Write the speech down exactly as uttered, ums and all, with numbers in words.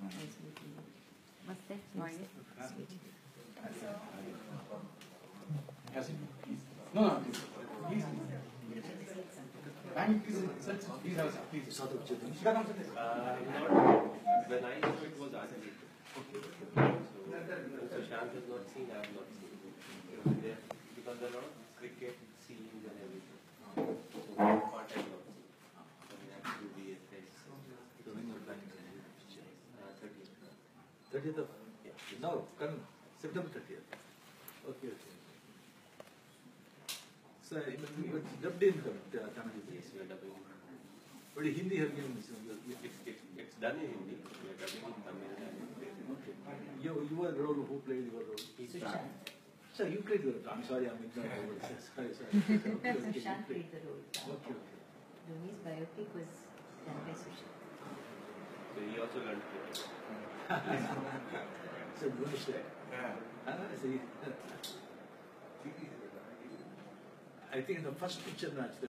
Namaste. How are you? Has it? No, no, please. Please. Thank you. Please, please have a seat. Please. Sort of children. Uh, not, when I saw it was Asali. Okay. So, so Shant has not seen, I have not seen. There, because there are a lot of cricket scenes and everything. So, that part I have not seen. So, we have to do V F X. So, when you're planning to do pictures? Uh, thirtieth. thirtieth of? Yeah. No, come September thirtieth. Okay, okay. So, but dubbed in Tamil. Yes, we are dubbing. But Hindi have given this. It's, it's, it's done in Hindi. We are dubbing in Tamil. Okay. You, you were the role who played your role? Sushant. So you played the role. I'm sorry, I'm ignoring the word. Sorry, sorry. Sushant played the role. Okay, okay. Rumi's biopic was done by Sushant. So he also learned to play. So good to say. Yeah. See. I think in the first picture match, the